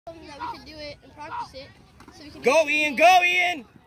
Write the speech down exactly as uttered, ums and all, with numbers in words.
That we could do it and practice it. So we can go, Ian! Go, Ian!